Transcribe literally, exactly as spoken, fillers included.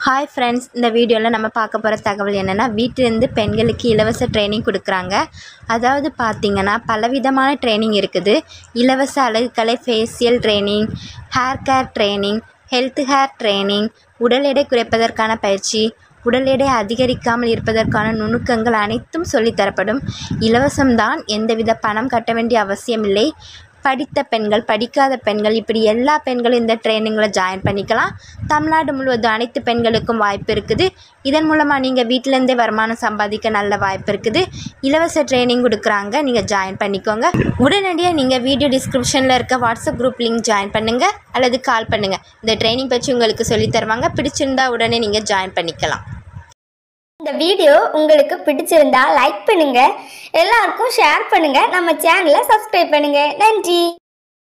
Hi friends, இந்த வீடியோவில் நம்ம பார்க்க போகிற தகவல் என்னென்னா, வீட்டிலேருந்து பெண்களுக்கு இலவச ட்ரைனிங் கொடுக்குறாங்க. அதாவது பார்த்திங்கன்னா பலவிதமான ட்ரைனிங் இருக்குது. இலவச அழகுக்கலை facial training, hair care training, health hair training, உடல் எடை குறைப்பதற்கான பயிற்சி, உடல் எடை அதிகரிக்காமல் இருப்பதற்கான நுணுக்கங்கள் அனைத்தும் சொல்லித்தரப்படும். இலவசம்தான், எந்தவித பணம் கட்ட வேண்டிய அவசியமில்லை. படித்த பெண்கள், படிக்காத பெண்கள், இப்படி எல்லா பெண்களும் இந்த ட்ரைனிங்கில் ஜாயின் பண்ணிக்கலாம். தமிழ்நாடு முழுவதும் அனைத்து பெண்களுக்கும் வாய்ப்பு இருக்குது. இதன் மூலமாக நீங்கள் வீட்டிலேருந்தே வருமானம் சம்பாதிக்க நல்ல வாய்ப்பு இருக்குது. இலவச ட்ரைனிங் கொடுக்குறாங்க, நீங்கள் ஜாயின் பண்ணிக்கோங்க. உடனடியாக நீங்கள் வீடியோ டிஸ்கிரிப்ஷனில் இருக்க வாட்ஸ்அப் குரூப் லிங்க் ஜாயின் பண்ணுங்கள் அல்லது கால் பண்ணுங்கள். இந்த ட்ரைனிங் பற்றி உங்களுக்கு சொல்லித்தருவாங்க. பிடிச்சிருந்தா உடனே நீங்கள் ஜாயின் பண்ணிக்கலாம். இந்த வீடியோ உங்களுக்கு பிடிச்சிருந்தா லைக் பண்ணுங்க, எல்லாருக்கும் ஷேர் பண்ணுங்க, நம்ம சேனலை சப்ஸ்கிரைப் பண்ணுங்க. நன்றி.